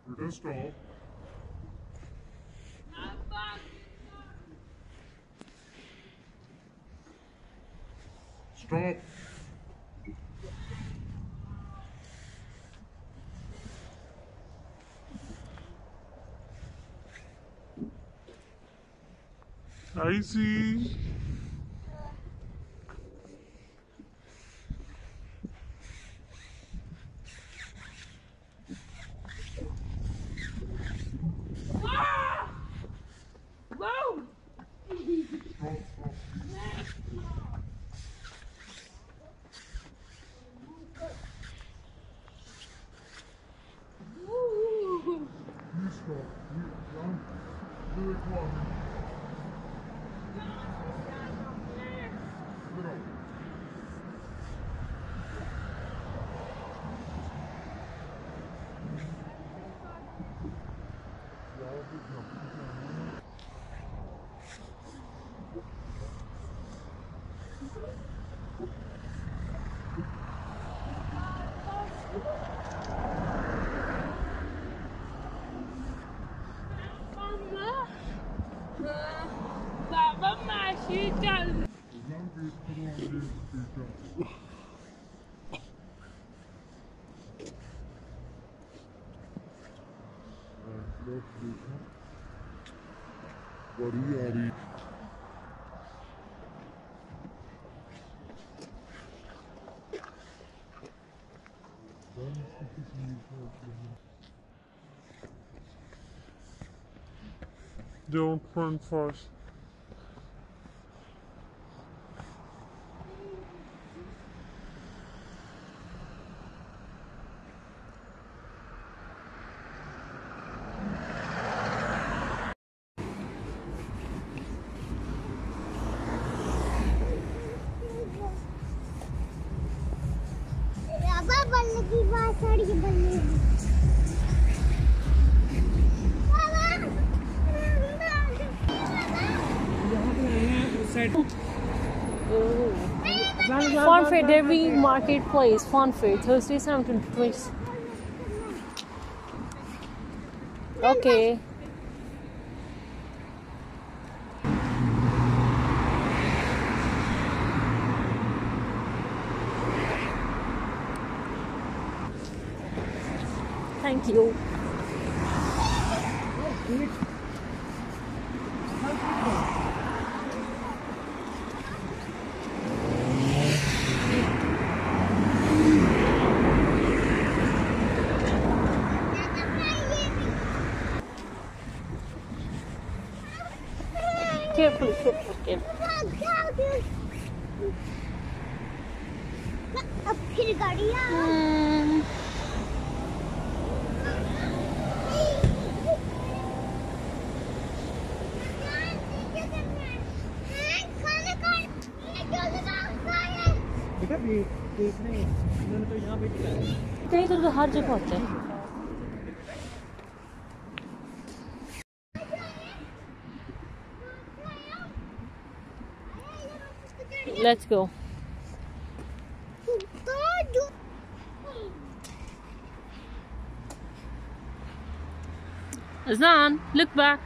We're gonna stall. Stop. Icy. Whoa! Baba masih jalan. बड़ी आ रही Don't run fast. की बात साड़ी की बल्ले Fawn Fair, Derby Marketplace, Fawn Fair, Thursday, 7:20. Okay. Thank you. Carefully, carefully. अब फिर गाड़ियाँ कहीं तो हर जगह होता है. Let's go. Azan, look back.